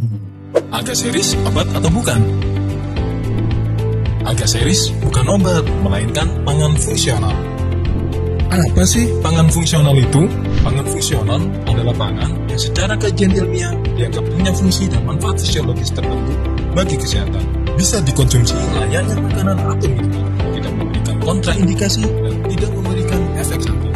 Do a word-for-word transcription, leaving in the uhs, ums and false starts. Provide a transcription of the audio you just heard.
Agaseris obat atau bukan? Agaseris bukan obat, melainkan pangan fungsional. Apa sih pangan fungsional itu? Pangan fungsional adalah pangan yang secara kajian ilmiah dianggap punya fungsi dan manfaat fisiologis tertentu bagi kesehatan. Bisa dikonsumsi layaknya makanan atau minuman, tidak memberikan kontraindikasi dan tidak memberikan efek samping.